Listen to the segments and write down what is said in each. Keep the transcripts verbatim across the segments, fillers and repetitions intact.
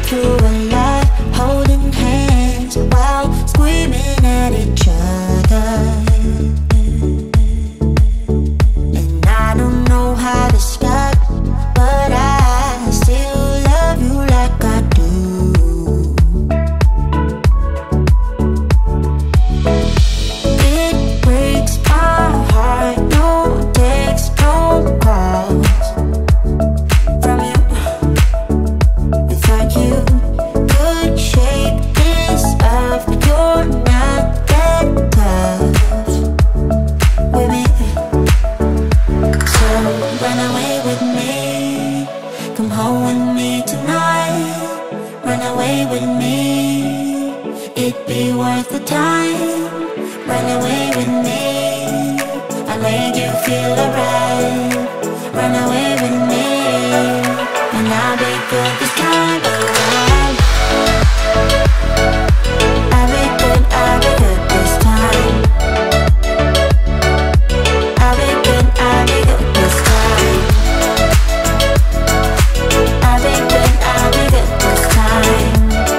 through a lot, holding hands while screaming at each other. And I don't know how to stop, but I still love you like I do. It breaks my heart, no text, no calls from you. Without you, could shake this off, but you're not that tough with me. So run away with me, come home with me tonight. Run away with me, it'd be worth the time. Run away with me, I'll make you feel alright. Run away with me, and I'll be good this time around. I'll be good, I'll be good this time. I'll be good, I'll be good this time. I'll be good, I'll be good this time.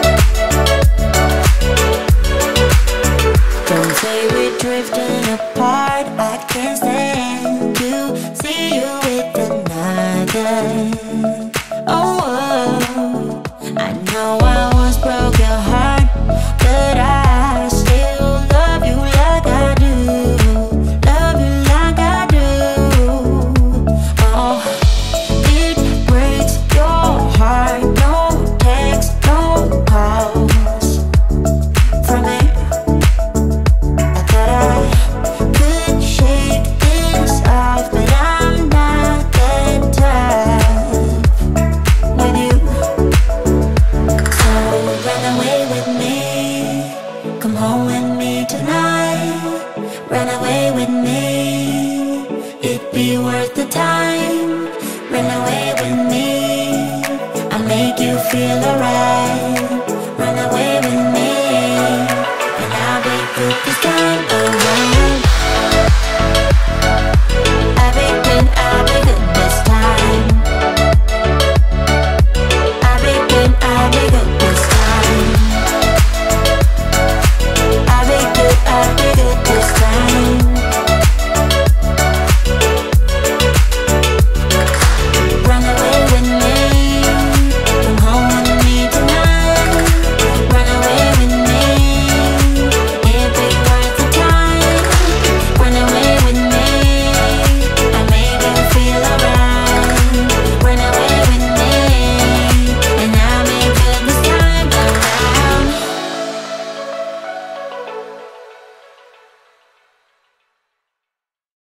Don't say we're drifting apart, I can't stand to see you with another. Oh, oh, I know I once broke your heart, but I still love you like I do. Love you like I do. Oh, it breaks your heart, no text, no calls from me. I thought I could shake this off, but I'm not that tough with you. So run away with me, come home with me tonight. Run away with me, it'd be worth the time. Run away with me, I'll make you feel alright. Run away with me, and I'll be good this time.